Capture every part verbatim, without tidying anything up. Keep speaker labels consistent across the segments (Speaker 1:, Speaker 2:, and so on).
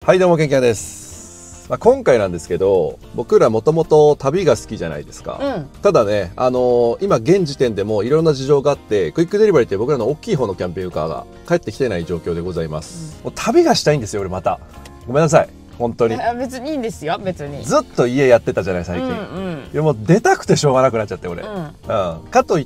Speaker 1: はいどうも、けんきゃんです。まあ、今回なんですけど、僕らもともと旅が好きじゃないですか。うん、ただね、あのー、今現時点でもいろんな事情があって、クイックデリバリーって僕らの大きい方のキャンピングカーが帰ってきてない状況でございます。うん、もう旅がしたいんですよ、俺また。ごめんなさい。本当に。
Speaker 2: 別にいいんですよ、別に。
Speaker 1: ずっと家やってたじゃない、最近。うんうん、いやもう出たくてしょうがなくなっちゃって、俺。うん、うん。かといって、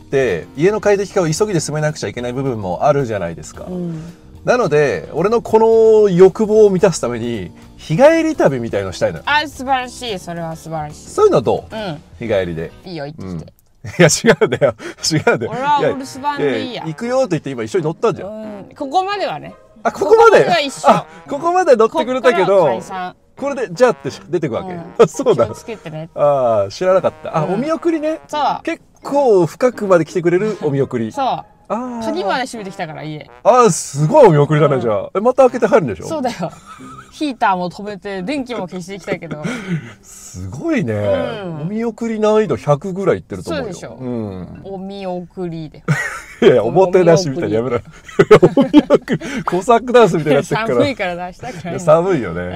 Speaker 1: 家の快適化を急ぎで進めなくちゃいけない部分もあるじゃないですか。うん、なので、俺のこの欲望を満たすために、日帰り旅みたいのしたいのよ。
Speaker 2: あ、素晴らしい。それは素晴らしい。
Speaker 1: そういうのどう？うん。日帰りで。
Speaker 2: いいよ、行ってきて。
Speaker 1: うん、いや、違うんだよ。違うんだよ。
Speaker 2: 俺はお留守番でいいや。
Speaker 1: 行くよって言って今一緒に乗ったんじゃん。
Speaker 2: うん。ここまではね。
Speaker 1: あ、ここまで？
Speaker 2: ここまでは一緒。
Speaker 1: あ、ここまで乗ってくれたけど、これで、じゃあって出てくわけ。うん、そうだ。
Speaker 2: 気をつけてね。
Speaker 1: ああ、知らなかった。あ、うん、お見送りね。
Speaker 2: そう。
Speaker 1: 結構深くまで来てくれるお見送り。
Speaker 2: そう。ああ。鍵まで閉めてきたから、家。
Speaker 1: ああ、すごいお見送りだね、じゃあ。え、また開けて入るんでしょ？
Speaker 2: そうだよ。ヒーターも止めて、電気も消してきたけど。
Speaker 1: すごいね。うん、お見送り難易度ひゃくぐらいいってると思うよ。
Speaker 2: そうでしょ。うん。お見送りで。
Speaker 1: いやいや、おもてなしみたいにやめろ。お見送り、コサックダンスみたいになってるから。
Speaker 2: 寒いから出したから。
Speaker 1: 寒いよね。うん、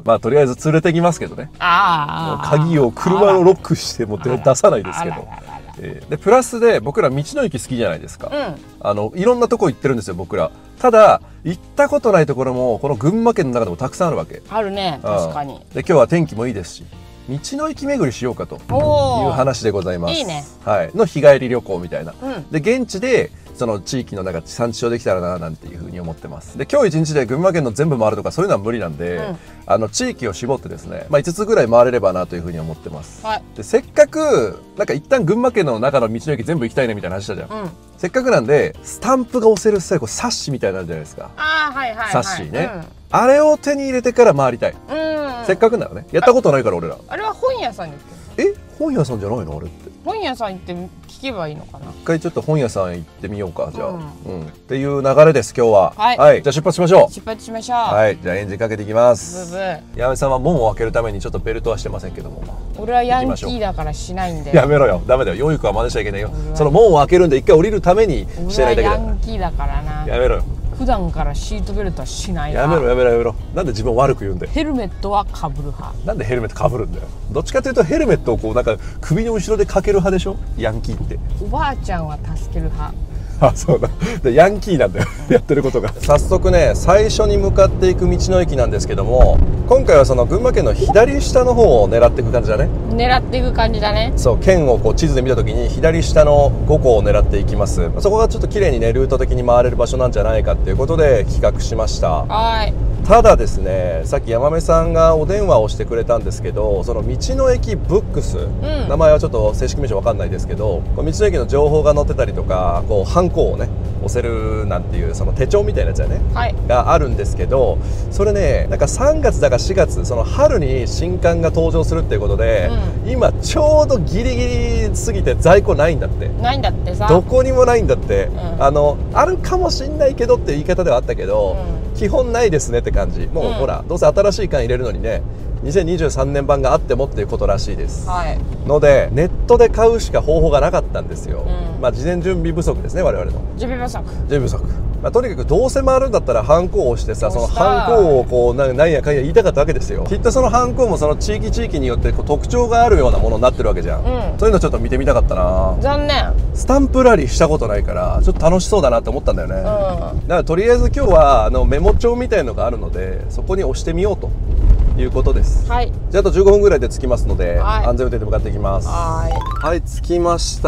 Speaker 1: まあ、とりあえず連れてきますけどね。ああ。鍵を車のロックしても出さないですけど。でプラスで僕ら道の駅好きじゃないですか、うん、あのいろんなとこ行ってるんですよ僕ら。ただ行ったことないところもこの群馬県の中でもたくさんあるわけ。
Speaker 2: あるね、確かに。
Speaker 1: で今日は天気もいいですし道の駅巡りしようかという話でございます。
Speaker 2: いいね、
Speaker 1: はい、の日帰り旅行みたいな、うん、で現地でその地域のなんか地産地消できたらななんていうふうに思ってます。で今日一日で群馬県の全部回るとかそういうのは無理なんで、うん、あの地域を絞ってですね、まあ、いつつぐらい回れればなというふうに思ってます。はい、でせっかくなんか一旦群馬県の中の道の駅全部行きたいねみたいな話したじゃん。うん、せっかくなんでスタンプが押せる最後サッシみたいなのあるじゃないですか。
Speaker 2: あー、はいはいはい、
Speaker 1: サッシーね、うん、あれを手に入れてから回りたい。うん、せっかくならね、やったことないから俺ら。
Speaker 2: あれは本屋さんに行って
Speaker 1: る。え、本屋さんじゃないのあれって。
Speaker 2: 本屋さん行って聞けばいいのかな。
Speaker 1: 一回ちょっと本屋さん行ってみようか、じゃあ。うん、うん、っていう流れです今日は。はい、はい、じゃあ出発しましょう。
Speaker 2: 出発しましょう。
Speaker 1: はい、じゃあエンジンかけていきます。ブブー。矢部さんは門を開けるためにちょっとベルトはしてませんけども。
Speaker 2: 俺はヤンキーだからしないんで。
Speaker 1: やめろよ、ダメだよ。養育は真似しちゃいけないよ。その門を開けるんで一回降りるためにしてないだけだ。
Speaker 2: 俺はヤンキーだからな。
Speaker 1: やめろよ。
Speaker 2: 普段からシートベルトはしない。
Speaker 1: やめろやめろやめろ。なんで自分を悪く言うんだよ。
Speaker 2: ヘルメットはかぶる派。
Speaker 1: なんでヘルメットかぶるんだよ。どっちかというとヘルメットをこうなんか首の後ろでかける派でしょ、ヤンキーって。
Speaker 2: おばあちゃんは助ける派。
Speaker 1: あ、そうだ。でヤンキーなんだよやってることが。早速ね、最初に向かっていく道の駅なんですけども、今回はその群馬県の左下の方を狙っていく感じだね。
Speaker 2: 狙っていく感じだね。
Speaker 1: そう、県をこう地図で見た時に左下のごこを狙っていきます。そこがちょっと綺麗にねルート的に回れる場所なんじゃないかっていうことで企画しました。はい。ただですね、さっき山目さんがお電話をしてくれたんですけど、その道の駅ブックス、うん、名前はちょっと正式名称わかんないですけど、道の駅の情報が載ってたりとか、こうハンコをね押せるなんていうその手帳みたいなやつやね、はい、があるんですけど、それねなんかさんがつだかしがつ、その春に新刊が登場するっていうことで、うん、今ちょうどギリギリ過ぎて在庫ないんだって。
Speaker 2: ないんだってさ。
Speaker 1: どこにもないんだって、うん、あのあるかもしんないけどっていう言い方ではあったけど、うん、基本ないですねって感じ。もう、うん、ほらどうせ新しい缶入れるのにねにせんにじゅうさんねんばんがあってもっていうことらしいです、はい、のでネットで買うしか方法がなかったんですよ、うん、まあ事前準備不足ですね、我々の
Speaker 2: 準備不足
Speaker 1: 準備不足、まあ、とにかくどうせ回るんだったらハンコを押してさ、そのハンコをこうななんやかんや言いたかったわけですよ。きっとそのハンコもその地域地域によってこう特徴があるようなものになってるわけじゃん、うん、そういうのちょっと見てみたかったな。
Speaker 2: 残念。
Speaker 1: スタンプラリーしたことないからちょっと楽しそうだなって思ったんだよね、うん、だからとりあえず今日はあのメモ帳みたいのがあるのでそこに押してみようということです。はい。じゃああとじゅうごふんぐらいで着きますので、はい、安全運転で向かっていきます。はい。はい、着きました。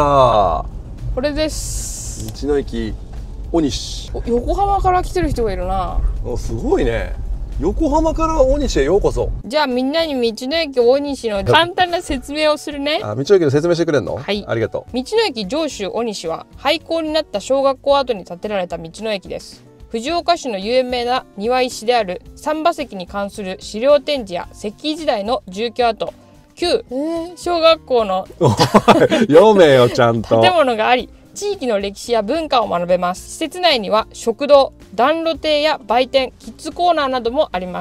Speaker 2: これです。
Speaker 1: 道の駅尾西。
Speaker 2: 横浜から来てる人がいるな。
Speaker 1: お、すごいね。横浜から尾西へようこそ。
Speaker 2: じゃあみんなに道の駅尾西の簡単な説明をするね。
Speaker 1: あ、道の駅の説明してくれんの？はい。ありがとう。
Speaker 2: 道の駅上州尾西は廃校になった小学校跡に建てられた道の駅です。藤岡市の有名な庭石である三馬石に関する資料展示や石器時代の住居跡、旧小学校の
Speaker 1: 読めよちゃんと
Speaker 2: 建物があり、地域の歴史や文化を学べます。施設内には食堂、暖炉亭や売店、キッズコーナーなどもあります。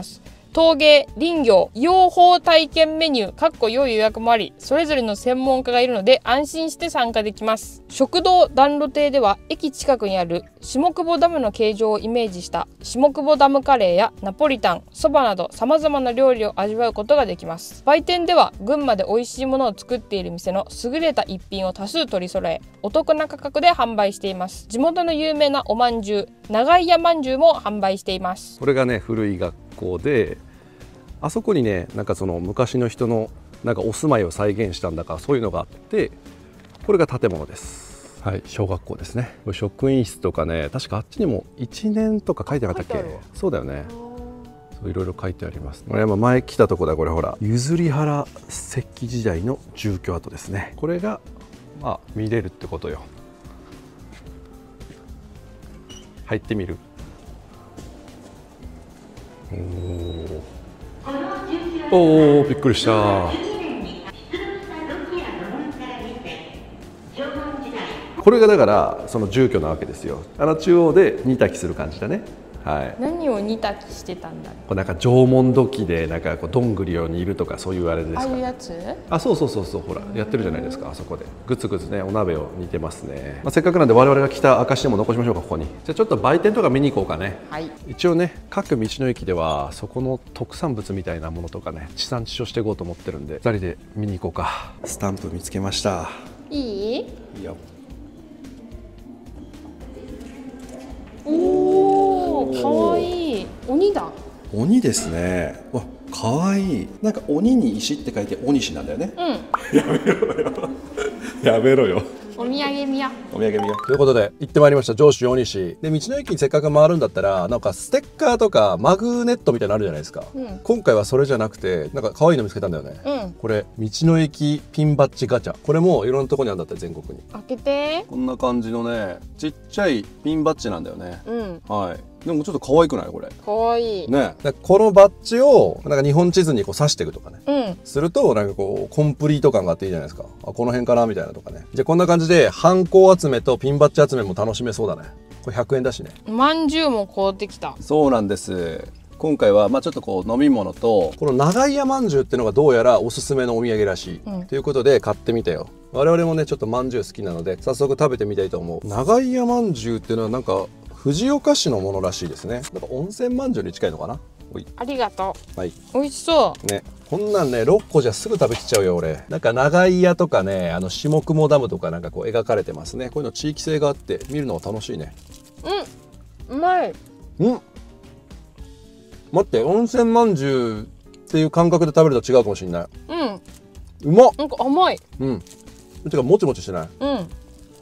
Speaker 2: 陶芸、林業、養蜂体験メニュー、かっこ良い予約もあり、それぞれの専門家がいるので安心して参加できます。食堂暖炉亭では駅近くにある下久保ダムの形状をイメージした下久保ダムカレーやナポリタン、そばなど様々な料理を味わうことができます。売店では群馬で美味しいものを作っている店の優れた一品を多数取り揃え、お得な価格で販売しています。地元の有名なおまんじゅう、長井屋まんじゅうも販売しています。
Speaker 1: これがね古い学校で、あそこにねなんかその昔の人のなんかお住まいを再現したんだかそういうのがあって、これが建物です。はい、小学校ですね。職員室とかね、確かあっちにもいちねんとか書いてなかったっけ。そうだよね。いろいろ書いてあります。これ前来たとこだ。これほら譲原石器時代の住居跡ですね。これがまあ見れるってことよ。入ってみる。おおお、びっくりした。これがだからその住居なわけですよ。あの中央で煮炊きする感じだね。はい、
Speaker 2: 何を煮炊きしてたんだろう。
Speaker 1: こうなんか縄文土器でなんかこうどんぐりを煮るとかそういうあれですか。
Speaker 2: ああいうやつ？
Speaker 1: あ、そうそうそうそう、ほらやってるじゃないですか。あそこでグツグツねお鍋を煮てますね。まあ、せっかくなんで我々が来た証でも残しましょうか、ここに。じゃあちょっと売店とか見に行こうかね。
Speaker 2: はい、
Speaker 1: 一応ね各道の駅ではそこの特産物みたいなものとかね地産地消していこうと思ってるんで、ふたりで見に行こうか。スタンプ見つけました。
Speaker 2: いい？
Speaker 1: いいよ。
Speaker 2: おお、かわいい。鬼だ。
Speaker 1: 鬼ですね。わ、かわいい。なんか鬼に石って書いて鬼石なんだよね。
Speaker 2: うん。
Speaker 1: やめろよ。やめろよ。
Speaker 2: お土産見や。
Speaker 1: お土産見や。ということで行ってまいりました。上州大西で、道の駅にせっかく回るんだったらなんかステッカーとかマグネットみたいなのあるじゃないですか。うん、今回はそれじゃなくてなんか可愛いの見つけたんだよね。うん、これ道の駅ピンバッジガチャ。これもいろんなところにあるんだって全国に。
Speaker 2: 開けて。こ
Speaker 1: んな感じのねちっちゃいピンバッジなんだよね。うん、はい。でもちょっと可愛くないこれ。
Speaker 2: 可愛い
Speaker 1: ね。でこのバッジをなんか日本地図にこう刺していくとかね。
Speaker 2: うん、
Speaker 1: するとなんかこうコンプリート感があっていいじゃないですか。あ、この辺かなみたいなとかね。じゃあこんな感じでハンコ集めとピンバッジ集めも楽しめそうだね。これひゃくえんだしね。
Speaker 2: まんじゅうも買うてきた。
Speaker 1: そうなんです。今回はまあちょっとこう飲み物とこの長井屋まんじゅうっていうのがどうやらおすすめのお土産らしい、うん、ということで買ってみたよ。我々もねちょっとまんじゅう好きなので早速食べてみたいと思う。長井屋まんじゅうっていうのはなんか藤岡市のものらしいですね。なんか温泉まんじゅうに近いのかな。おい、
Speaker 2: ありがと
Speaker 1: う。はい。
Speaker 2: 美味しそう
Speaker 1: ね。こんなんねろっこじゃすぐ食べきっちゃうよ俺。なんか長井屋とかねあの下雲ダムとかなんかこう描かれてますね。こういうの地域性があって見るのは楽しいね。
Speaker 2: うん、うまい。
Speaker 1: うん。待って、温泉まんじゅうっていう感覚で食べると違うかもしれない。
Speaker 2: うん。
Speaker 1: うまっ。
Speaker 2: なんか甘い。
Speaker 1: うん。てかもちもちしてない。
Speaker 2: うん。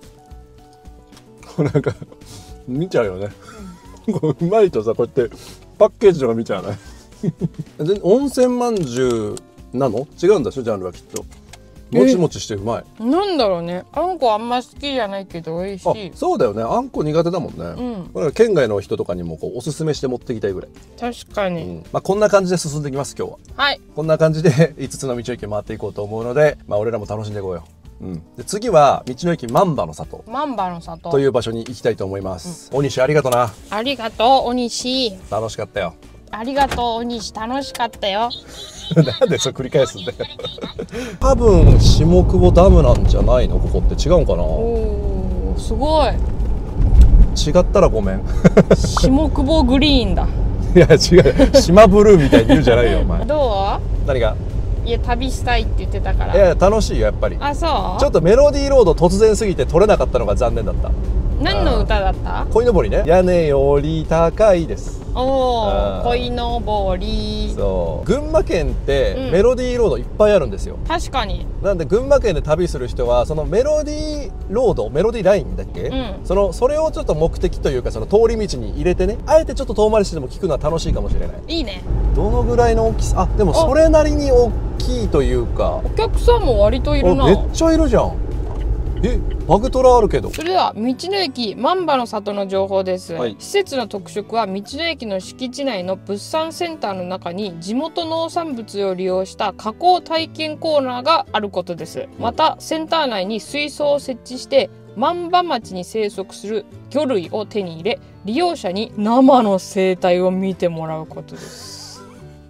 Speaker 1: なんか見ちゃうよね。うまいとさこうやってパッケージとか見ちゃうね。温泉まんじゅうなの？違うんだしょジャンルはきっと。もちもちしてうまい。
Speaker 2: なんだろうね。あんこあんま好きじゃないけど美味しい。
Speaker 1: そうだよね。あんこ苦手だもんね。うん。これ県外の人とかにもこうおすすめして持ってきたいぐらい。
Speaker 2: 確かに。
Speaker 1: うん、まあこんな感じで進んでいきます今日は。
Speaker 2: はい。
Speaker 1: こんな感じでいつつの道の駅回っていこうと思うので、まあ俺らも楽しんでいこうよ。うん、で次は道の駅万場の里
Speaker 2: 万場の里
Speaker 1: という場所に行きたいと思います。大西ありがとな。
Speaker 2: ありがとう大西。
Speaker 1: 楽しかったよ。
Speaker 2: ありがとう大西楽しかったよ。
Speaker 1: なんでそう繰り返すんだよ。多分下久保ダムなんじゃないの？ここって違うんかな。
Speaker 2: おーすごい。
Speaker 1: 違ったらごめん。
Speaker 2: 下久保グリーンだ。
Speaker 1: いや違う島ブルーみたいに言うんじゃないよお前。 どう？何が？
Speaker 2: いや旅したいって言ってたから。
Speaker 1: いや楽しいよやっぱり。
Speaker 2: あ、そう。
Speaker 1: ちょっとメロディーロード突然すぎて取れなかったのが残念だった。
Speaker 2: 何の歌だった？
Speaker 1: 鯉のぼりね。屋根より高いです。
Speaker 2: おお、鯉のぼり。
Speaker 1: そう。群馬県ってメロディーロードいっぱいあるんですよ。
Speaker 2: うん、確かに。
Speaker 1: なんで群馬県で旅する人はそのメロディーロード、メロディーラインだっけ？うん、そのそれをちょっと目的というかその通り道に入れてね、あえてちょっと遠回りしてでも聞くのは楽しいかもしれない。
Speaker 2: いいね。
Speaker 1: どのぐらいの大きさ？あ、でもそれなりに大きいというか。
Speaker 2: お客さんも割といるな。
Speaker 1: めっちゃいるじゃん。え、バグトラあるけど。
Speaker 2: それでは道の駅万場の里の情報です、はい、施設の特色は道の駅の敷地内の物産センターの中に地元農産物を利用した加工体験コーナーがあることです。またセンター内に水槽を設置して万場町に生息する魚類を手に入れ利用者に生の生態を見てもらうことです。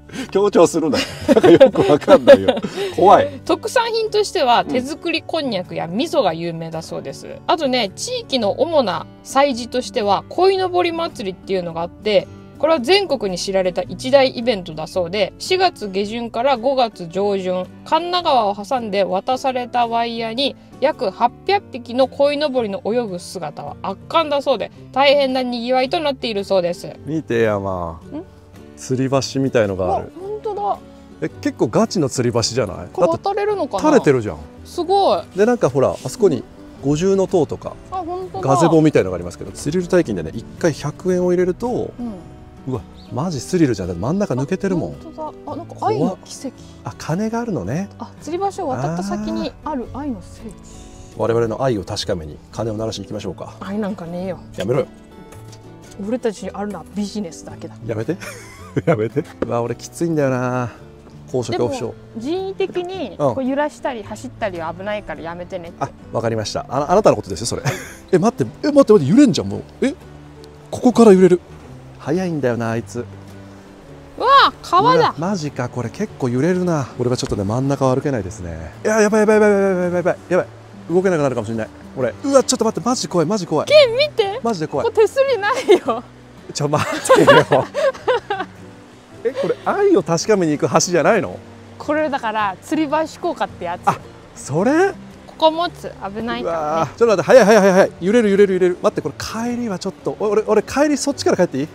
Speaker 1: 強調するなよ。なんかよくわかんないよ。怖い。
Speaker 2: 特産品としては手作りこんにゃくや味噌が有名だそうです。あとね、地域の主な祭事としては鯉のぼり祭りっていうのがあって、これは全国に知られた一大イベントだそうで、しがつげじゅんからごがつじょうじゅん、神流川を挟んで渡されたワイヤに約はっぴゃくぴきの鯉のぼりの泳ぐ姿は圧巻だそうで、大変なにぎわいとなっているそうです。
Speaker 1: 見てやまあ、吊り橋みたいのがある。
Speaker 2: 本当だ。
Speaker 1: え、結構ガチの吊り橋じゃない？
Speaker 2: これ渡れるのかな？
Speaker 1: 垂れてるじゃん。すごい。でなんかほら、あそこに五重の塔とかガゼボみたいのがありますけど、スリル体験でね、いっかいひゃくえんを入れると、うん、うわマジスリルじゃん。だって真ん中抜けてるもん。
Speaker 2: 本当だ。あ、なんか愛の奇跡。
Speaker 1: あ、鐘があるのね。あ、
Speaker 2: 吊り橋を渡った先にある愛の聖地。
Speaker 1: 我々の愛を確かめに鐘を鳴らしに行きましょうか。
Speaker 2: 愛なんかねえよ。
Speaker 1: やめろよ。
Speaker 2: 俺たちにあるのはビジネスだけだ。
Speaker 1: やめてやめて。うわ、俺きついんだよな、高所恐怖症。
Speaker 2: 人為的にこう揺らしたり走ったりは危ないからやめてねって。
Speaker 1: あ、わかりました。あ、あなたのことですよそれ。え、待って、え、待って待って、揺れんじゃんもう。え、ここから揺れる。早いんだよなあいつ。
Speaker 2: うわあ、川だ。
Speaker 1: マジか、これ結構揺れるな。俺はちょっとね、真ん中を歩けないですね。いや、やばいやばいやばいやばいやばいやばいやばい。動けなくなるかもしれない。俺、うわ、ちょっと待って、マジ怖いマジ怖い。
Speaker 2: ケン見て。
Speaker 1: マジで怖い。
Speaker 2: これ手すりないよ。
Speaker 1: ちょ待ってよ。え、これ愛を確かめに行く橋じゃないの？
Speaker 2: これだから吊り橋効果ってやつ。
Speaker 1: あ、それ？
Speaker 2: ここ持つ、危ないからね。
Speaker 1: ちょっと待って、早い早い早い早い。揺れる揺れる揺れる。待って、これ帰りはちょっと、俺俺帰りそっちから帰っていい？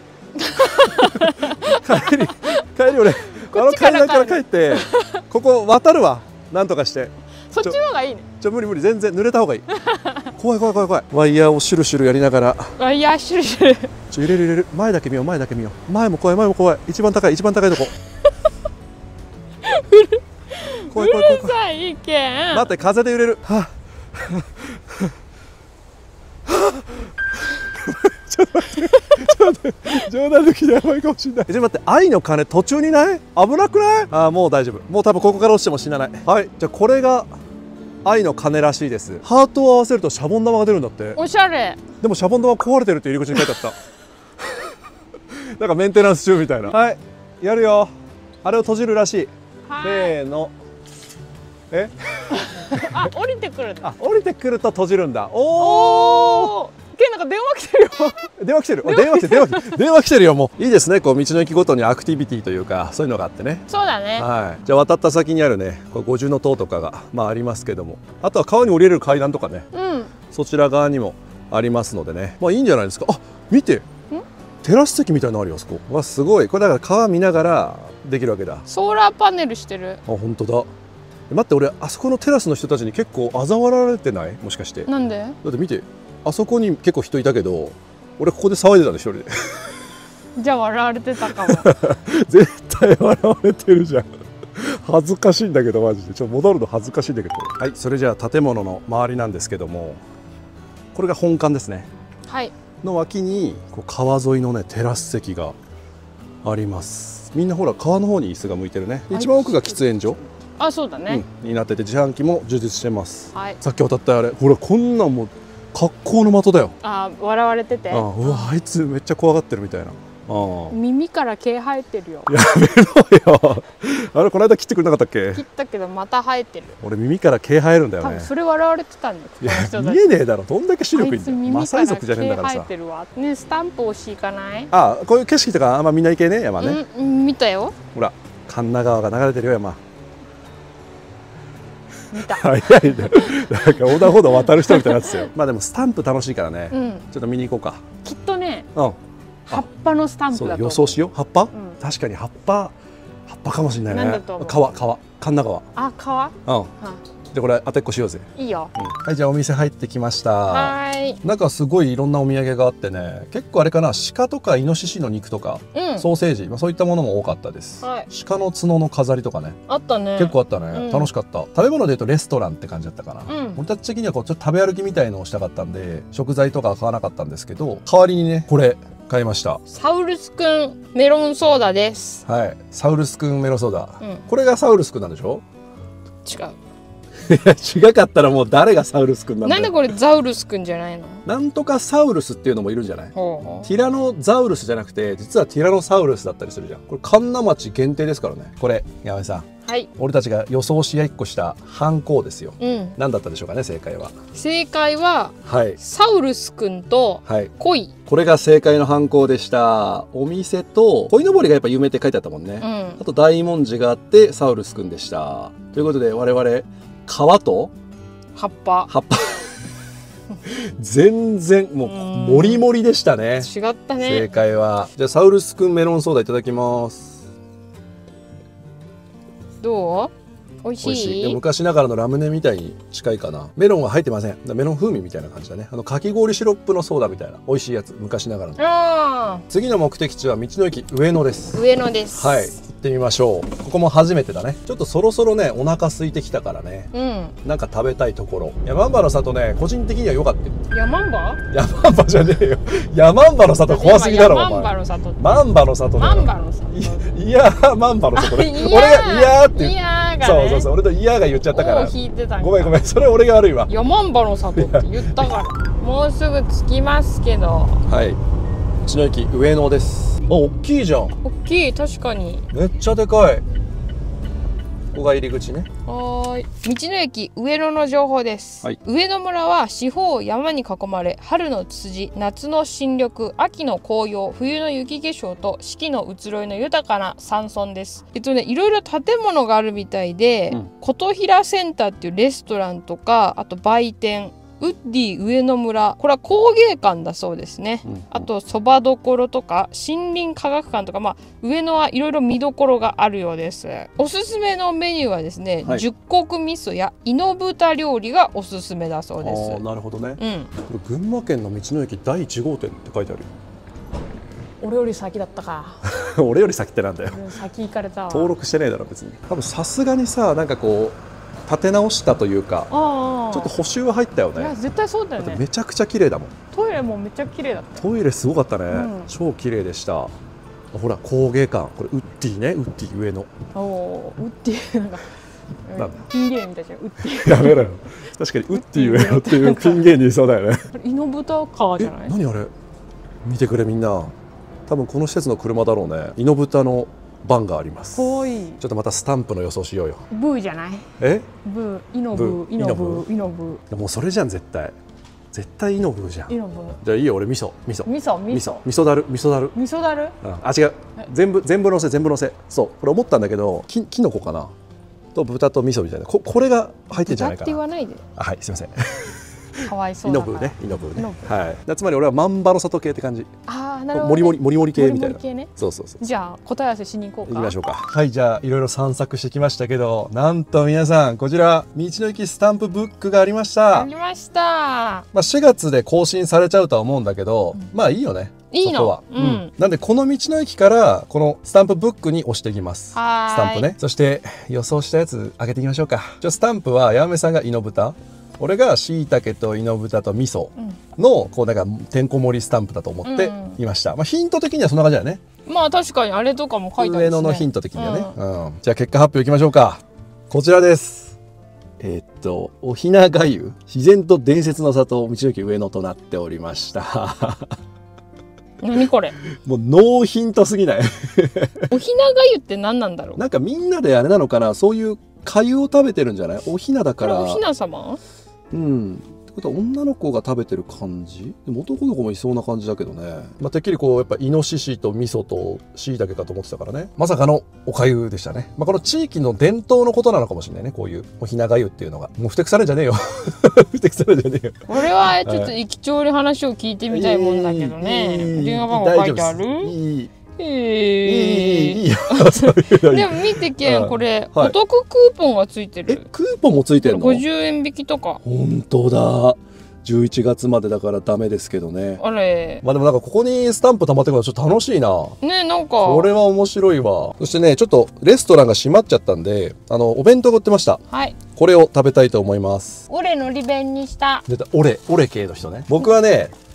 Speaker 1: 帰り帰り俺あの階段から帰ってここ渡るわ。なんとかして。
Speaker 2: そっちの方がいいね。
Speaker 1: ちょ無理無理、全然濡れた方がいい。怖い怖い怖い怖い。ワイヤーをシュルシュルやりながら。
Speaker 2: ワイヤーシュルシュル。
Speaker 1: ちょ揺れる揺れる。前だけ見よう前だけ見よう。前も怖い前も怖い。一番高い一番高いとこ。怖い怖い怖い。うる
Speaker 2: さい意見。
Speaker 1: 待って、風で揺れる。はあ。ちょっと待って、ちょっと待って、冗談抜きでやばいかもしれない。ちょっと待って、愛の鐘途中にない？危なくない？ああ、もう大丈夫。もう多分ここから落ちても死なない。はい、じゃあこれが愛の鐘らしいです。ハートを合わせるとシャボン玉が出るんだって。
Speaker 2: おしゃれ。
Speaker 1: でもシャボン玉壊れてるって入り口に書いてあった。なんかメンテナンス中みたいな。はい、やるよ。あれを閉じるらしい。せーの。え？
Speaker 2: あ、降りてくるんだ。
Speaker 1: あ、降りてくると閉じるんだ。おお。
Speaker 2: けんなんか電話来てるよ。
Speaker 1: 電話来てる。電話来てる。電話来てる。電話来てるよ。もういいですね。こう道の駅ごとにアクティビティというかそういうのがあってね。
Speaker 2: そうだね。
Speaker 1: はい。じゃあ渡った先にあるね、これ五重塔とかがまあありますけども、あとは川に降りれる階段とかね。うん。そちら側にもありますのでね。まあいいんじゃないですか。あ、見て。テラス席みたいなのあるよあそこ。わ、すごい。これだから川見ながらできるわけだ。
Speaker 2: ソーラーパネルしてる。
Speaker 1: あ、本当だ。待って、俺あそこのテラスの人たちに結構嘲笑われてない？もしかして。
Speaker 2: なんで？
Speaker 1: だって見て。あそこに結構人いたけど、俺ここで騒いでたんで一人で。
Speaker 2: じゃあ笑われてたかも。
Speaker 1: 絶対笑われてるじゃん。恥ずかしいんだけどマジで。ちょっと戻るの恥ずかしいんだけど。はい、それじゃあ建物の周りなんですけども、これが本館ですね。
Speaker 2: はい。
Speaker 1: の脇にこう川沿いのねテラス席があります。みんなほら川の方に椅子が向いてるね。一番奥が喫煙所。
Speaker 2: あ、そうだね、
Speaker 1: うん、になってて自販機も充実してます。
Speaker 2: はい、
Speaker 1: さっき渡ったあれ、ほらこんなんもう格好の的だよ。
Speaker 2: あ、笑われてて。
Speaker 1: あ、うわ、あいつめっちゃ怖がってるみたいな。あ、
Speaker 2: 耳から毛生えてるよ。
Speaker 1: やめろよ。あれこの間切ってくれなかったっけ？
Speaker 2: 切ったけどまた生えてる。
Speaker 1: 俺耳から毛生えるんだよね。
Speaker 2: それ笑われてたんだよ。
Speaker 1: いや、見えねえだろ。どんだけ視力いいんだよ。マサイ族じゃねえんだからさ。
Speaker 2: 生えてるわ。ね、スタンプ欲しいかない？
Speaker 1: あ、こういう景色とかあんまみんな行けねえ山ね。
Speaker 2: うん、見たよ。
Speaker 1: ほら、神流川が流れてるよ山。
Speaker 2: 見た。
Speaker 1: 早いね。なんか横断歩道渡る人みたいになってたよ。まあでもスタンプ楽しいからね。うん、ちょっと見に行こうか。
Speaker 2: きっとね。
Speaker 1: うん。
Speaker 2: 葉っぱのスタンプだと思う。
Speaker 1: 予想しよう。葉っぱ？うん、確かに葉っぱ。葉っぱかもしれないね。川川神流川。
Speaker 2: あ、川？
Speaker 1: うん。でこれ当てっこしようぜ。
Speaker 2: いいよ。
Speaker 1: うん、はい、じゃあお店入ってきました。
Speaker 2: はい。
Speaker 1: 中すごいいろんなお土産があってね、結構あれかな、鹿とかイノシシの肉とか、うん、ソーセージ、まあそういったものも多かったです。はい、鹿の角の飾りとかね。
Speaker 2: あったね。
Speaker 1: 結構あったね。うん、楽しかった。食べ物でいうとレストランって感じだったかな。うん、俺たち的にはこうちょっと食べ歩きみたいのをしたかったんで、食材とかは買わなかったんですけど、代わりにねこれ買いました。
Speaker 2: サウルスくんメロンソーダです。
Speaker 1: はい。サウルスくんメロンソーダ。うん、これがサウルスくんなんでしょ？
Speaker 2: 違う。
Speaker 1: 違かったらもう誰がサウルスくんなんだよ。
Speaker 2: なんでこれザウルスくんじゃないの？
Speaker 1: なんとかサウルスっていうのもいるんじゃない？
Speaker 2: ほうほう。
Speaker 1: ティラノザウルスじゃなくて実はティラノサウルスだったりするじゃん。これ神奈町限定ですからね。これ山根さん、
Speaker 2: はい、
Speaker 1: 俺たちが予想しやっこしたハンコですよ。
Speaker 2: うん、
Speaker 1: 何だったでしょうかね、正解は。
Speaker 2: 正解は、
Speaker 1: はい、
Speaker 2: サウルスくんとコイ、はい、
Speaker 1: これが正解のハンコでした。お店と鯉のぼりがやっぱ有名って書いてあったもんね、うん、あと大文字があってサウルスくんでした。ということで我々皮と
Speaker 2: 葉っぱ
Speaker 1: 葉っぱ全然もうモリモリでしたね。
Speaker 2: 違ったね。
Speaker 1: 正解はじゃあサウルスくんメロンソーダいただきます。
Speaker 2: どう？美味しい。美味しい。
Speaker 1: 昔ながらのラムネみたいに近いかな。メロンは入ってません。メロン風味みたいな感じだね。あのかき氷シロップのソーダみたいな美味しいやつ、昔ながらの。あ、次の目的地は道の駅上野です。
Speaker 2: 上野です。
Speaker 1: はい、行ってみましょう。ここも初めてだね。ちょっとそろそろねお腹空いてきたからね、うん、なんか食べたいところ。ヤマンバの里ね、個人的には良かったよ。
Speaker 2: ヤマンバ？
Speaker 1: ヤマンバじゃねえよ。ヤマンバの里怖すぎだろお前。
Speaker 2: マンバの里。
Speaker 1: マンバの里。
Speaker 2: マンバの里。
Speaker 1: いやマンバの里ね。俺がいやって言う。そうそうそう、俺といやが言っちゃったから。ごめんごめん、それ俺が悪いわ。
Speaker 2: ヤマンバの里って言ったから。もうすぐ着きますけど。
Speaker 1: はい。道の駅上野です。あ、大きいじゃん。
Speaker 2: 大きい、確かに。
Speaker 1: めっちゃでかい。ここが入り口ね。
Speaker 2: はい。道の駅上野の情報です。はい、上野村は四方を山に囲まれ、春のツツジ、夏の新緑、秋の紅葉、冬の雪化粧と四季の移ろいの豊かな山村です。えっとね、いろいろ建物があるみたいで、うん、琴平センターっていうレストランとか、あと売店、ウッディ上野村、これは工芸館だそうですね、うんうん、あとそばどころとか森林科学館とか、まあ、上野はいろいろ見どころがあるようです。おすすめのメニューはですね、はい、十穀味噌やイノブタ料理がおすすめだそうです。
Speaker 1: あ、なるほどね、うん、これ群馬県の道の駅だいいち号店って書いてあるよ。
Speaker 2: 俺より先だったか。
Speaker 1: 俺より先ってなんだよ。
Speaker 2: 先行かれたわ。
Speaker 1: 登録してねえだろ別に。多分さすがにさ、なんかこう立て直したというか、ちょっと補修は入ったよね。
Speaker 2: いや絶対そうだよね。
Speaker 1: めちゃくちゃ綺麗だもん。
Speaker 2: トイレもめっちゃ綺麗だった。
Speaker 1: トイレすごかったね、うん、超綺麗でした。ほら工芸館、これウッディね、ウッディ上野。おお、ウッディなんかピン芸人みたいじゃん、ウッディ。やめろよ。確かにウッディ上野っていうピン芸人いそうだよね。イノブタカーじゃない？何あれ？見てくれみんな。多分この施設の車だろうね。イノブタのバンがあります。かわいい。ちょっとまたスタンプの予想しようよ。ブーじゃない？え？ブー、イノブー、イノブー、イノブー。もうそれじゃん絶対。絶対イノブーじゃん。イノブー。じゃあいいよ、俺味噌、味噌。味噌、味噌。味噌だる、味噌だる。味噌だる？うん。あ、違う。全部全部のせ、全部のせ。そう。これ思ったんだけど、ききのこかな。と豚と味噌みたいな。ここれが入ってんじゃないかな。豚って言わないで。あ、はい、すみません。かわいそうだから。イノブーね、イノブーね。はい。つまり俺は万場の里系って感じ。ああ、なるほど。もりもりもりもり系みたいな。そうそうそう。じゃあ答え合わせしに行こうか。行きましょうか。はい、じゃあいろいろ散策してきましたけど、なんと皆さんこちら道の駅スタンプブックがありました。ありました。まあしがつで更新されちゃうとは思うんだけど、まあいいよね。いいのは、うんうん、なんでこの道の駅からこのスタンプブックに押していきます。スタンプね。そして予想したやつ開けていきましょうか。じゃあスタンプはやめさんがイノブタ、俺がしいたけとイノブタと味噌のこうなんかてんこ盛りスタンプだと思っていました。うんうん、まあヒント的にはそんな感じだよね。まあ確かにあれとかも書いてあるしね。上野のヒント的にはね。うんうん、じゃあ結果発表いきましょうか。こちらです。えー、っとおひながゆ自然と伝説の里道の駅上野となっておりました。何これ？もうノーヒントすぎない？おひながゆって何なんだろう？なんかみんなであれなのかな、そういう粥を食べてるんじゃない？おひなだから。おひな様？うん。ってことは女の子が食べてる感じ？でも男の子もいそうな感じだけどね。まあ、てっきりこうやっぱイノシシと味噌としいたけかと思ってたからね。まさかのお粥でしたね。まあ、この地域の伝統のことなのかもしれないね。こういうおひながゆっていうのが。もうふてくされんじゃねえよ。ふてくされんじゃねえよ。これはちょっと駅長に話を聞いてみたいもんだけどね。電話番号書いてある？いい。ええ、でも見てけん、これお得クーポンがついてる。え、クーポンもついてるの？ごじゅうえん引きとか。本当だ。じゅういちがつまでだからダメですけどね。あれ。まあでもなんかここにスタンプ溜まってくるのちょっと楽しいな。ね、なんか。これは面白いわ。そしてね、ちょっとレストランが閉まっちゃったんで、あのお弁当が売ってました。はい。これを食べたいと思います。オレの利弁にした。出た、オレ、オレ系の人ね。僕はね、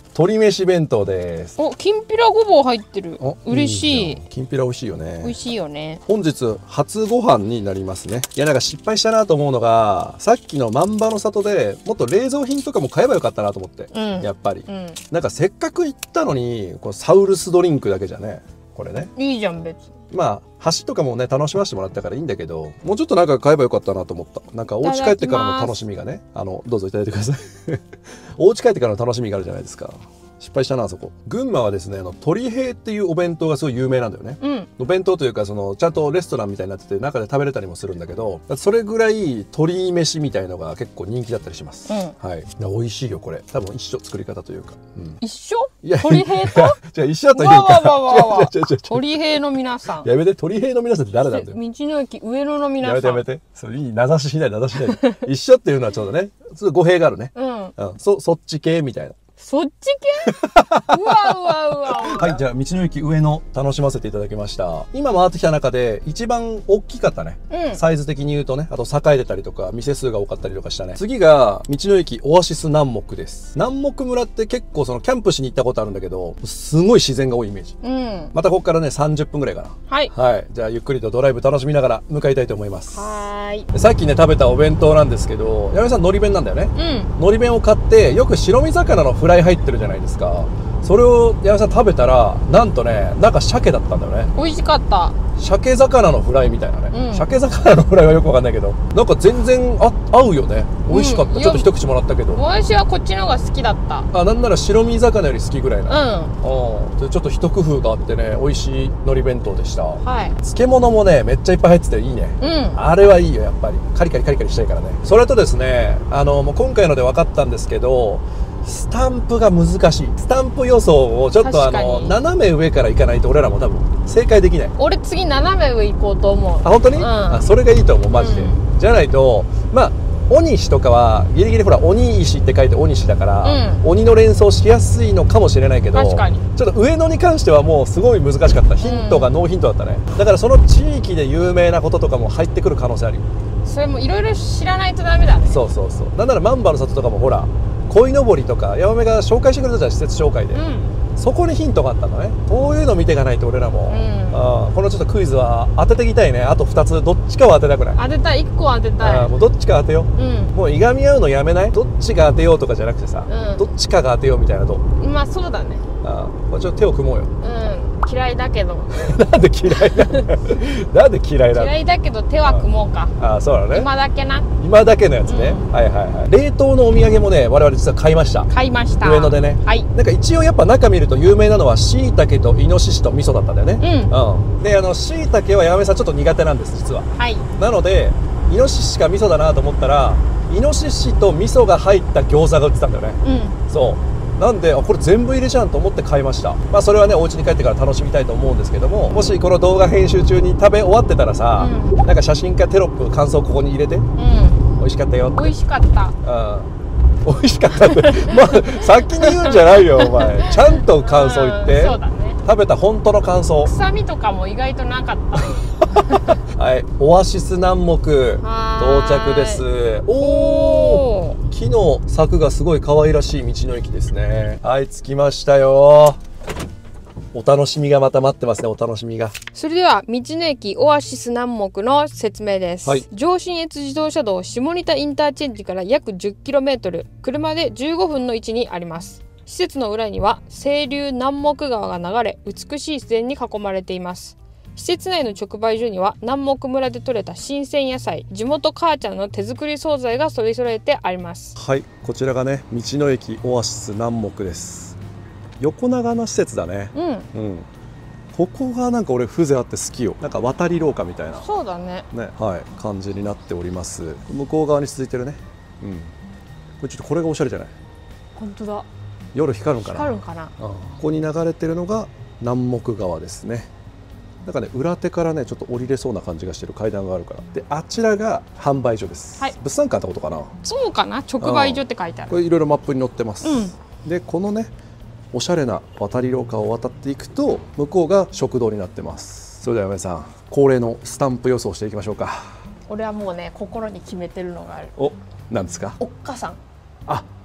Speaker 1: 鶏飯弁当です。
Speaker 2: お、きんぴらごぼう入ってる。嬉しい。
Speaker 1: きんぴら美味しいよね。
Speaker 2: 美味しいよね。
Speaker 1: 本日初ご飯になりますね。いやなんか失敗したなと思うのが、さっきの万場の里でもっと冷蔵品とかも買えばよかったなと思って、うん、やっぱり、うん、なんかせっかく行ったのにこのサウルスドリンクだけじゃね、これね。
Speaker 2: いいじゃん別に。
Speaker 1: まあ橋とかもね楽しませてもらったからいいんだけど、もうちょっとなんか買えばよかったなと思った。なんかお家帰ってからの楽しみがね、あのどうぞいただいてくださいお家帰ってからの楽しみがあるじゃないですか。失敗したなあそこ。群馬はですね、あの鶏平っていうお弁当がすごい有名なんだよね、うん、お弁当というかそのちゃんとレストランみたいになってて中で食べれたりもするんだけど、それぐらい鶏飯みたいのが結構人気だったりします、うん、はい。美味しいよこれ。多分一緒、作り方というか、うん、一緒。いや鶏平とじゃあ一緒というか
Speaker 2: 鶏平の皆さん
Speaker 1: やめて。鶏平の皆さんって誰なんだよ。
Speaker 2: 道の駅上野の皆さん
Speaker 1: やめてやめて。それいい名指ししない名指ししない一緒っていうのはちょうどね、ちょっと語弊があるね、うん、うん、そ, そっち系みたいな。
Speaker 2: そっち系うわうわうわ
Speaker 1: はい、じゃあ道の駅上野楽しませていただきました。今回ってきた中で一番大きかったね、うん、サイズ的に言うとね。あと栄えてたりとか店数が多かったりとかしたね。次が道の駅オアシス南木です。南木村って結構そのキャンプしに行ったことあるんだけど、すごい自然が多いイメージ、うん、またここからねさんじゅっぷんぐらいかな。はい、はい、じゃあゆっくりとドライブ楽しみながら向かいたいと思います。はい。さっきね食べたお弁当なんですけど、山根さんのり弁なんだよね、うん、のり弁を買ってよく白身魚のフライ入ってるじゃないですか。それを山根さん食べたらなんとね中鮭だったんだよね。
Speaker 2: 美味しかった。
Speaker 1: 鮭魚のフライみたいなね、うん、鮭魚のフライはよくわかんないけどなんか全然あ合うよね。美味しかった、うん、ちょっと一口もらったけど
Speaker 2: 私はこっちの方が好きだった。
Speaker 1: あ、なんなら白身魚より好きぐらいな、うん、ちょっと一工夫があってね美味しい海苔弁当でした、はい、漬物もねめっちゃいっぱい入ってていいね、うん、あれはいいよやっぱり。カリカリカリカリしたいからね。それとですね、あのもう今回ので分かったんですけど、スタンプが難しい。スタンプ予想をちょっとあの斜め上から行かないと俺らも多分正解できない。
Speaker 2: 俺次斜め上行こうと思う。
Speaker 1: あ、本当に、うん、あ、それがいいと思うマジで、うん、じゃないとまあ鬼石とかはギリギリほら鬼石って書いて鬼石だから、うん、鬼の連想しやすいのかもしれないけど、確かにちょっと上野に関してはもうすごい難しかった。ヒントがノーヒントだったね、うん、だからその地域で有名なこととかも入ってくる可能性あるよ。
Speaker 2: それもいろいろ知らないとダメだね。
Speaker 1: そうそうそう。なんなら万場の里とかもほら鯉のぼりとかヤマメが紹介してくれたじゃん、施設紹介で、うん、そこにヒントがあったんだね。こういうの見ていかないと俺らも、うん、あこのちょっとクイズは当てていきたいね。あとふたつどっちかは当てたくない？
Speaker 2: 当てたい。いっこ当てたい。
Speaker 1: あもうどっちか当てよう、うん、もういがみ合うのやめない？どっちが当てようとかじゃなくてさ、うん、どっちかが当てようみたいなと。
Speaker 2: まあそうだね。
Speaker 1: あもうちょっと手を組もうよ。うん
Speaker 2: 嫌いだけど
Speaker 1: なんで嫌いなんだなんで嫌いなの？
Speaker 2: 嫌いだけど手は組もうか。
Speaker 1: ああそうだね。
Speaker 2: 今だけな。
Speaker 1: 今だけのやつね、うん、はいはいはい。冷凍のお土産もね我々実は買いました。
Speaker 2: 買いました
Speaker 1: 上野でね。はい。なんか一応やっぱ中見ると有名なのはしいたけとイノシシと味噌だったんだよね。うん、うん、であのしいたけは山根さんちょっと苦手なんです実は。はい。なのでイノシシか味噌だなと思ったらイノシシと味噌が入った餃子が売ってたんだよね。うん。そうなんであこれ全部入れじゃんと思って買いました。まあそれはねお家に帰ってから楽しみたいと思うんですけども、もしこの動画編集中に食べ終わってたらさ、うん、なんか写真かテロップ感想ここに入れて、うん、美味しかったよって。
Speaker 2: 美味しかった。
Speaker 1: うん、美味しかったってまあ先に言うんじゃないよお前ちゃんと感想言って、うん、そうだね。食べた本当の感想。
Speaker 2: 臭みとかも意外となかった
Speaker 1: はい、オアシス南木到着です。おお、木の柵がすごい可愛らしい道の駅ですね。はい、着きましたよ。お楽しみがまた待ってますね。お楽しみが。
Speaker 2: それでは道の駅オアシス南木の説明です、はい、上信越自動車道下仁田インターチェンジから約 じゅっキロメートル、 車でじゅうごふんの位置にあります。施設の裏には清流南木川が流れ、美しい自然に囲まれています。施設内の直売所には南木村で採れた新鮮野菜、地元母ちゃんの手作り惣菜がそれぞれてあります。
Speaker 1: はい、こちらがね道の駅オアシス南木です。横長の施設だね。うん、うん、ここがなんか俺風情あって好きよ。なんか渡り廊下みたいな。
Speaker 2: そうだね。
Speaker 1: ね、はい、感じになっております。向こう側に続いてるね。うん。これちょっとこれがおしゃれじゃない？
Speaker 2: 本当だ。
Speaker 1: 夜光るんかな。
Speaker 2: 光るんかな。うん、
Speaker 1: ここに流れてるのが南木川ですね。なんかね裏手からねちょっと降りれそうな感じがしてる階段があるから。であちらが販売所です。はい、物産館ってことかな。
Speaker 2: そうかな。直売所って書いてある。
Speaker 1: これいろいろマップに載ってます。うん、でこのねおしゃれな渡り廊下を渡っていくと向こうが食堂になってます。それでは山根さん恒例のスタンプ予想していきましょうか。
Speaker 2: 俺はもうね心に決めてるのがある。
Speaker 1: お、なんですか？
Speaker 2: おっかさん。
Speaker 1: あ、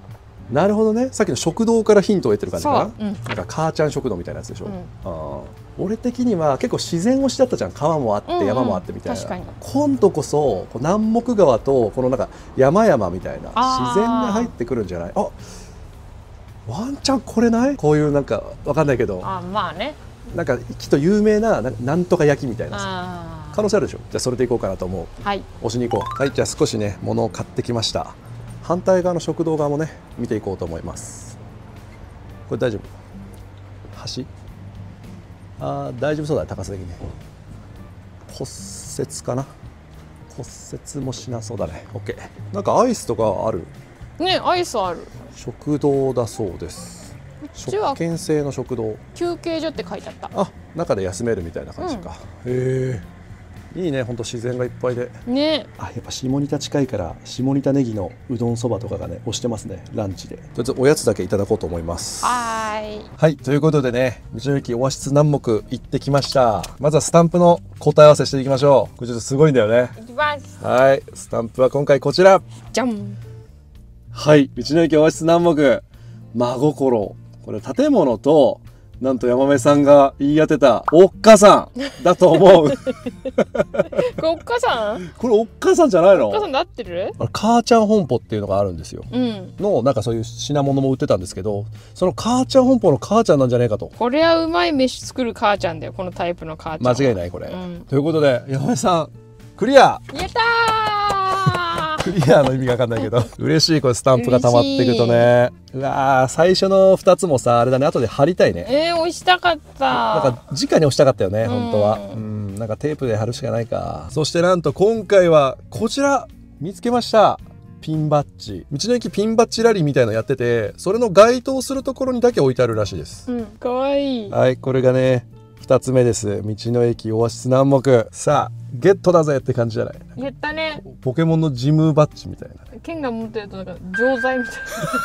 Speaker 1: なるほどね。さっきの食堂からヒントを得てる感じかな。
Speaker 2: そう、うん、
Speaker 1: なんか母ちゃん食堂みたいなやつでしょ。
Speaker 2: うん、
Speaker 1: あ俺的には結構自然推しだったじゃん。川もあって山もあってみたいな、うんうん、今度こそ南牧川とこのなんか山々みたいな自然が入ってくるんじゃない？あ、ワンチャンこれない？こういうなんかわかんないけど、
Speaker 2: あ、まあね、
Speaker 1: なんかきっと有名ななんとか焼きみたいなさ可能性あるでしょ。じゃあそれでいこうかなと思う。はい、押しに行こう。はい、じゃあ少しね物を買ってきました。反対側の食堂側もね見ていこうと思います。これ大丈夫？橋？あー、大丈夫そうだね。高さ的に骨折かな。骨折もしなそうだね。 OK。 なんかアイスとかある
Speaker 2: ね。アイスある。
Speaker 1: 食堂だそうです。食券制の食堂。
Speaker 2: 休憩所って書いてあった。
Speaker 1: あ、中で休めるみたいな感じか、うん、へえ、いいね。ほんと自然がいっぱいでね。あ、やっぱ下仁田近いから下仁田ネギのうどんそばとかがね推してますね。ランチでとりあえずおやつだけいただこうと思います。はーい。はい、ということでね、道の駅オアシス南牧行ってきました。まずはスタンプの答え合わせしていきましょう。これちょっとすごいんだよね。いきます。はい、スタンプは今回こちらじゃん。はい、道の駅オアシス南牧真心。これ建物となんと山目さんが言い当てたおっかさんだと思う。こ
Speaker 2: れおっかさん？
Speaker 1: これおっかさんじゃないの？
Speaker 2: おっかさんで合ってる？
Speaker 1: 母ちゃん本舗っていうのがあるんですよ、うん、のなんかそういう品物も売ってたんですけど、その母ちゃん本舗の母ちゃんなんじゃねえかと。
Speaker 2: これはうまい飯作る母ちゃんだよ、このタイプの母ちゃん。
Speaker 1: 間違いないこれ、うん、ということで山目さんクリア。
Speaker 2: やったー。
Speaker 1: クリアの意味が分かんないけど嬉しい。これスタンプが溜まっていくとね。うわー、最初のふたつもさあれだね、後で貼りたいね。
Speaker 2: えー、押したかった。
Speaker 1: なんか直に押したかったよね、本当は。うん、なんかテープで貼るしかないか。そしてなんと今回はこちら見つけました。ピンバッジ。道の駅ピンバッジラリーみたいのやってて、それの該当するところにだけ置いてあるらしいです。うん、かわいい。はい、これがねふたつめです。道の駅オアシス南牧。さあゲットだぜって感じじゃない？
Speaker 2: ゲットね。
Speaker 1: ポケモンのジムバッジみたいな。
Speaker 2: 剣が持ってるとなんか錠剤みたいな。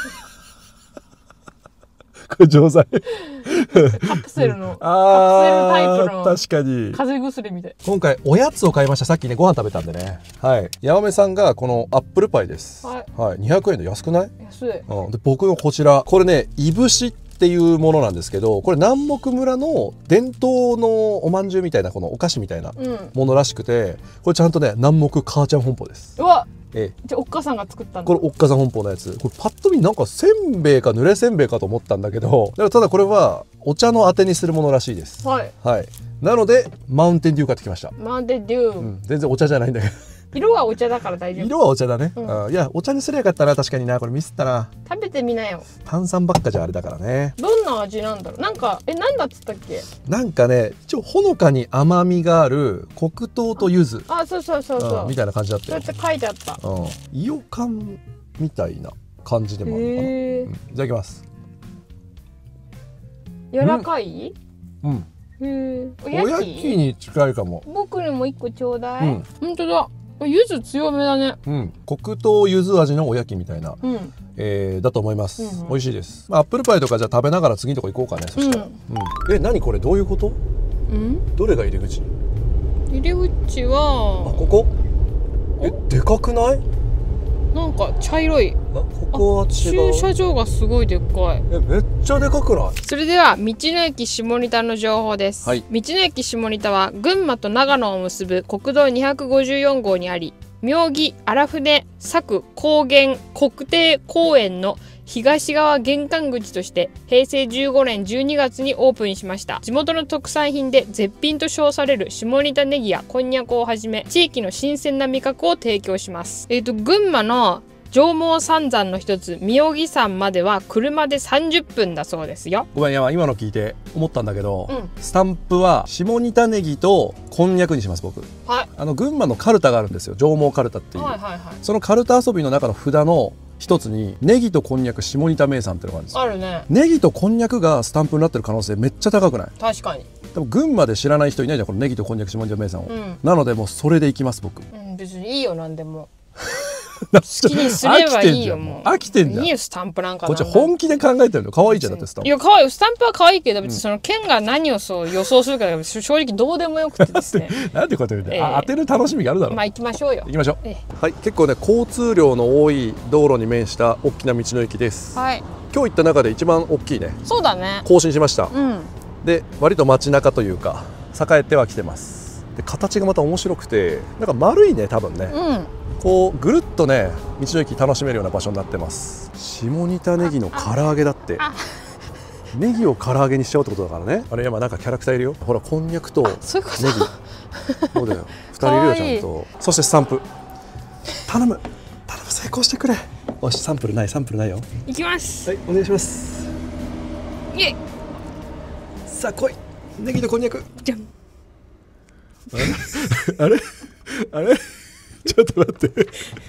Speaker 1: これ錠剤。
Speaker 2: カプセルのカプセルタイプの。
Speaker 1: 確かに。
Speaker 2: 風邪薬みたい。
Speaker 1: 今回おやつを買いました。さっきねご飯食べたんでね。はい。山目さんがこのアップルパイです。はい。はい、にひゃくえんで安くない？安い。うん。で僕のこちらこれねいぶしっていうものなんですけど、これ南牧村の伝統のおまんじゅうみたいなこのお菓子みたいなものらしくて、うん、これちゃんとね南牧母ちゃん本舗です。うわ、ええ、じゃあおっかさんが作ったんだ。これおっかさん本舗のやつ。これパッと見なんかせんべいか濡れせんべいかと思ったんだけど、ただこれはお茶のあてにするものらしいです。はい、はい、なのでマウンテンデュー買ってきました。マウンテンデュー、うん、全然お茶じゃないんだけど色はお茶だから大丈夫。色はお茶だね、うん、いやお茶にすりゃよかったな。確かにな、これミスったな。食べてみなよ。炭酸ばっかじゃあれだからね。どんな味なんだろう。なんかえなんだっつったっけ。なんかね一応ほのかに甘みがある黒糖と柚子。あ、そうそうそうそう、うん、みたいな感じだったよ。そうやって書いてあった。うん、伊予柑みたいな感じでもあるのかな、うん、いただきます。柔らかい？うん、うん、おやきに近いかも。僕にも一個ちょうだい。うん、本当だ。柚子強めだね。うん、黒糖柚子味のおやきみたいな、うん、えー、だと思います。うんうん、美味しいです。まあ、アップルパイとかじゃあ食べながら次のとこ行こうかね。そしたら、うんうん、え、何これどういうこと？うん？どれが入り口？入り口はあ、ここ？え、でかくない？なんか茶色い。あ、ここは違う。駐車場がすごいでっかい。え、めっちゃでかくない？それでは道の駅下仁田の情報です。はい、道の駅下仁田は群馬と長野を結ぶ国道にひゃくごじゅうよんごうにあり、妙義、荒船、佐久、高原、国定公園の東側玄関口としてへいせいじゅうごねんじゅうにがつにオープンしました。地元の特産品で絶品と称される下仁田ネギやこんにゃくをはじめ地域の新鮮な味覚を提供します。えっと群馬の上毛三山の一つ妙義山までは車でさんじゅっぷんだそうですよ。ごめん、今の聞いて思ったんだけど、うん、スタンプは下仁田ネギとこんにゃくにします僕。はい、あの群馬のカルタがあるんですよ。上毛カルタっていう、はいはいはい、そのカルタ遊びの中の札の一つにネギとこんにゃく下仁田名産っていうのがあるんですよ。あるね。ネギとこんにゃくがスタンプになってる可能性めっちゃ高くない？確かに。でも群馬で知らない人いないじゃん、このネギとこんにゃく下仁田名産を、うん、なのでもうそれでいきます僕。うん、別にいいよなんでも
Speaker 2: 好きにすればいいよ、もう。
Speaker 1: 飽きてんじゃん。
Speaker 2: いいよ、スタンプなんか
Speaker 1: こっち本気で考えてるの。可愛いじゃん、だってスタンプ。
Speaker 2: いや、可愛い。スタンプは可愛いけど、別にその剣が何をそう予想するかが正直どうでもよくてですね。
Speaker 1: なんてこと言うんだよ。当てる楽しみがあるだろう。
Speaker 2: まあ行きましょうよ。
Speaker 1: 行きましょう。はい、結構ね、交通量の多い道路に面した大きな道の駅です。はい。今日行った中で一番大きいね。
Speaker 2: そうだね。
Speaker 1: 更新しました。
Speaker 2: うん。で、
Speaker 1: 割と街中というか、栄えてはきてます。で形がまた面白くて、なんか丸いね、多分ね、うん、こうぐるっとね道の駅楽しめるような場所になってます。下仁田ネギの唐揚げだって。ネギを唐揚げにしちゃおうってことだからね。あれ今なんかキャラクターいるよ。ほら、こんにゃくとネギ。そうだよ、ふたりいるよちゃんと。そしてスタンプ頼む頼む、成功してくれ。よし、サンプルない、サンプルないよ。
Speaker 2: いきます。
Speaker 1: はい、お願いします。
Speaker 2: イエイ。
Speaker 1: さあ来い、ネギとこんにゃく。
Speaker 2: じゃん。
Speaker 1: あれあれちょっと待って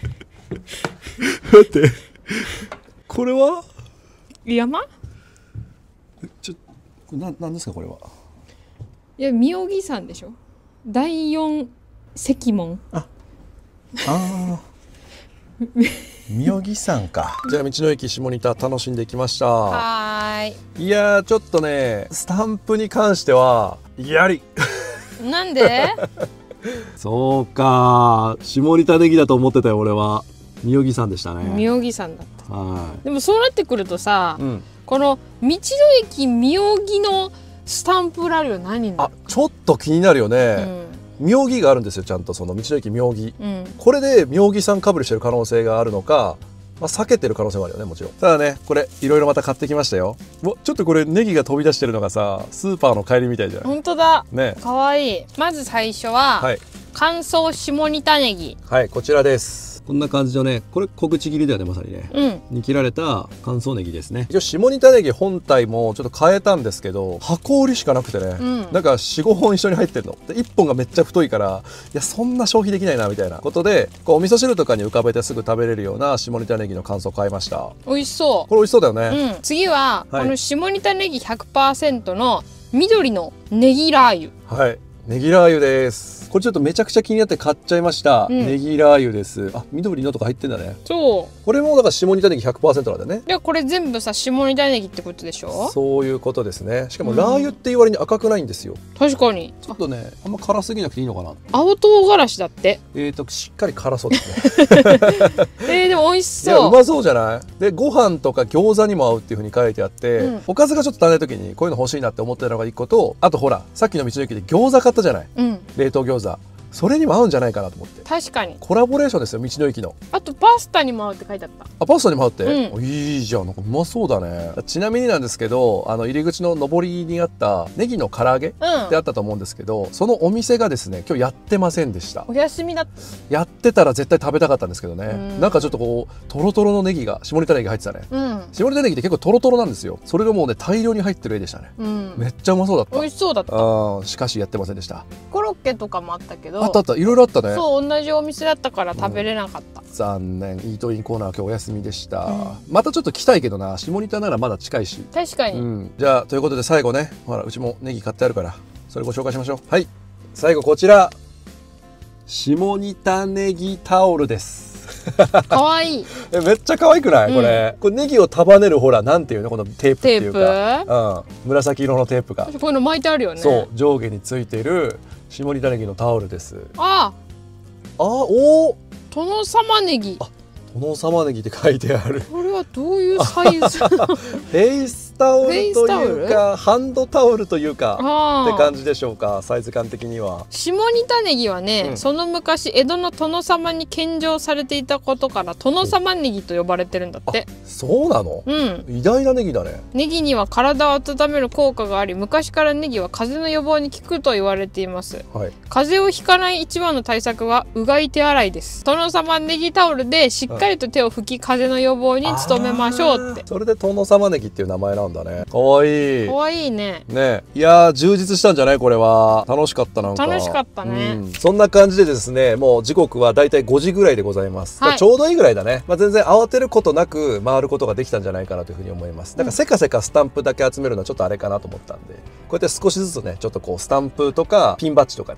Speaker 1: 待って、これは
Speaker 2: 山？
Speaker 1: ちょこれな、なんですかこれは。
Speaker 2: いや、妙義山でしょ。第四石門。あ
Speaker 1: あ妙義山か。じゃあ道の駅下仁田楽しんできました。
Speaker 2: はい。
Speaker 1: いやー、ちょっとねスタンプに関してはやり
Speaker 2: なんで
Speaker 1: そうか、下仁田ネギだと思ってたよ俺は。妙義山でしたね。
Speaker 2: 妙義山だった。
Speaker 1: はい。
Speaker 2: でもそうなってくるとさ、うん、この道の駅妙義のスタンプラリーは何になるか。
Speaker 1: あ、ちょっと気になるよね。うん、妙義があるんですよ、ちゃんとその道の駅妙義、うん、これで妙義山かぶりしてる可能性があるのか、まあ、避けてる可能性もあるよね、もちろん。ただね、これいろいろまた買ってきましたよ。お、ちょっとこれネギが飛び出してるのがさ、スーパーの帰りみたいじゃん。
Speaker 2: 本当だ
Speaker 1: ね。
Speaker 2: かわいい。まず最初は、はい、乾燥下仁田ネギ。
Speaker 1: はい、こちらです。こんな感じのね、これ小口切りだよね、まさにね、うん、に切られた乾燥ネギですね。一応下仁田ネギ本体もちょっと変えたんですけど、箱売りしかなくてね、うん、なんか よん,ご 本一緒に入ってるので、いっぽんがめっちゃ太いから、いやそんな消費できないなみたいなことで、こうお味噌汁とかに浮かべてすぐ食べれるような下仁田ネギの乾燥買いました。
Speaker 2: 美味しそう。
Speaker 1: これ美味しそうだよね。
Speaker 2: うん、次は、はい、この下仁田ネギ ひゃくパーセント の緑のネギラー油。はい、
Speaker 1: ネギラー油です。これちょっとめちゃくちゃ気になって買っちゃいました、うん、ネギラー油です。あ、緑のとか入ってんだね。そう、これもだから下仁田ネギ ひゃくパーセント なんだね。
Speaker 2: いや、これ全部さ下仁田ネギってことでしょ。
Speaker 1: そういうことですね。しかもラー油っていう割に赤くないんですよ、
Speaker 2: うん、確かに。
Speaker 1: ちょっとね、あんま辛すぎなくていいのかな。
Speaker 2: 青唐辛子だって。
Speaker 1: えーとしっかり辛そうですねえ
Speaker 2: ー、でも美味しそう。いや、
Speaker 1: うまそうじゃない。で、ご飯とか餃子にも合うっていう風に書いてあって、うん、おかずがちょっと足りない時にこういうの欲しいなって思ってたのがいっこと、あとほらさっきの道の駅で餃子買ったじゃない、うん、冷凍餃子、それにも合うんじゃないかなと思って。
Speaker 2: 確かに
Speaker 1: コラボレーションですよ、道の駅の。
Speaker 2: あとパスタにも合うって書いてあった。
Speaker 1: あ、パスタにも合うって、うん、いいじゃん、なんかうまそうだね。ちなみになんですけど、あの入り口の上りにあったネギの唐揚げってあったと思うんですけど、うん、そのお店がですね今日やってませんでした。
Speaker 2: お休みだった。
Speaker 1: やってたら絶対食べたかったんですけどね、うん、なんかちょっとこうトロトロのネギが、下仁田ネギ入ってたね、うん、下仁田ネギって結構トロトロなんですよ。それがもうね大量に入ってる絵でしたね、うん、めっちゃうまそうだった。
Speaker 2: 美味しそうだった。
Speaker 1: あ、しかしやってませんでした。
Speaker 2: コロッケとかもあったけど。
Speaker 1: あったあった、いろいろあったね。
Speaker 2: そう、同じお店だったから食べれなかった、うん、
Speaker 1: 残念。イートインコーナーは今日お休みでした、うん、またちょっと来たいけどな、下仁田ならまだ近いし。
Speaker 2: 確かに、
Speaker 1: うん、じゃあということで最後ね、ほらうちもネギ買ってあるからそれご紹介しましょう。はい、最後こちら下仁田ネギタオルです
Speaker 2: かわいい
Speaker 1: え、めっちゃ可愛くない、うん、これ。これネギを束ねる、ほらなんていうの、このテープっていうか、うん、紫色のテープが
Speaker 2: こういうの巻いてあるよね。
Speaker 1: そう、上下についている下仁田ネギのタオルです。
Speaker 2: あ
Speaker 1: あ、おお、
Speaker 2: 殿様ネギ。あ、
Speaker 1: 殿様ネギって書いてある。
Speaker 2: これはどういうサイズフ
Speaker 1: ェイスタオルというかハンドタオルというかって感じでしょうか、サイズ感的には。下
Speaker 2: 仁田ネギはね、うん、その昔江戸の殿様に献上されていたことから殿様ネギと呼ばれてるんだって。
Speaker 1: そうなの？うん、偉大なネギだね。
Speaker 2: ネギには体を温める効果があり、昔からネギは風邪の予防に効くと言われています、はい、風邪をひかない一番の対策はうがい手洗いです。殿様ネギタオルでしっかりと手を拭き、風邪の予防に努めましょうって。
Speaker 1: それで殿様ネギっていう名前なんだね。かわいい。
Speaker 2: かわいいね。
Speaker 1: ね、いやー充実したんじゃないこれは。楽しかった。なんか
Speaker 2: 楽しかったね、うん、
Speaker 1: そんな感じでですね、もう時刻はだいたいごじぐらいでございます、はい、ちょうどいいぐらいだね、まあ、全然慌てることなく回ることができたんじゃないかなというふうに思います。だからせかせかスタンプだけ集めるのはちょっとあれかなと思ったんで、こうやって少しずつねちょっとこうスタンプとかピンバッジとかね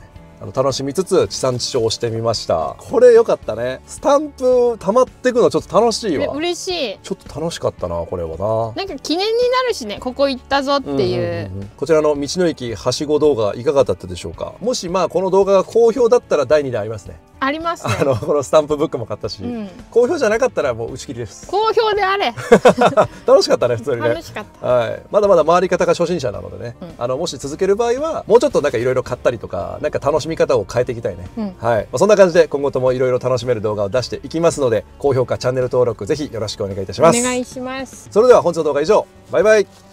Speaker 1: あの楽しみつつ地産地消をしてみました。これ良かったね。スタンプ溜まってくのちょっと楽しいわ。
Speaker 2: 嬉しい。
Speaker 1: ちょっと楽しかったなこれはな。
Speaker 2: なんか記念になるしね、ここ行ったぞっていう。
Speaker 1: こちらの道の駅はしご動画いかがだったでしょうか。もしまあこの動画が好評だったらだいにだんありますね。
Speaker 2: ありますね。
Speaker 1: あのこのスタンプブックも買ったし、うん、好評じゃなかったらもう打ち切りです。
Speaker 2: 好評であれ。
Speaker 1: 楽しかったね普通にね。
Speaker 2: 楽しかった。
Speaker 1: はい。まだまだ回り方が初心者なのでね、うん、あのもし続ける場合はもうちょっとなんかいろいろ買ったりとか、なんか楽しみ方を変えていきたいね。うん、はい。まあ、そんな感じで今後ともいろいろ楽しめる動画を出していきますので、高評価、チャンネル登録ぜひよろしくお願いいたします。
Speaker 2: お願いします。
Speaker 1: それでは本日の動画以上。バイバイ。